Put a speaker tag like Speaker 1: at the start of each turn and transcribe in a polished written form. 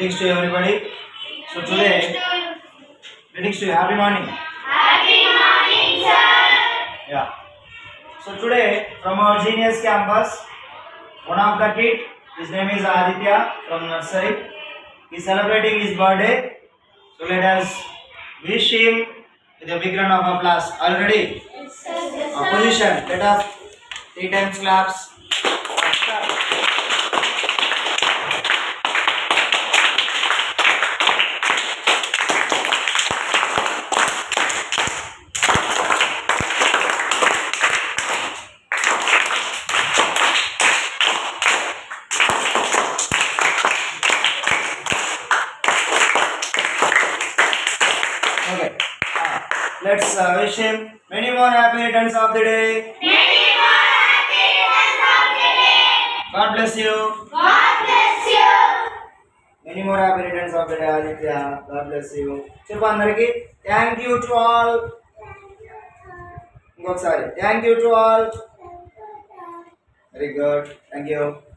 Speaker 1: Greetings to everybody. So today, greetings to you. Happy morning.
Speaker 2: Happy morning, sir.
Speaker 1: Yeah. So today, from our Genius campus, one of the kid, his name is Aditya from nursery. He is celebrating his birthday. So let us wish him with a big round of applause. Are you ready?
Speaker 2: Yes, sir.
Speaker 1: Position. Let us 3 times claps. Start. Okay. Let's wish him many more happy returns of the day.
Speaker 2: Many more happy returns of the day.
Speaker 1: God bless you.
Speaker 2: God bless you.
Speaker 1: Many more happy returns of the day, Aditya. God bless you. చెప్పు అందరికి thank you to all. ఇంకొకసారి thank you to all. Very good. Thank you.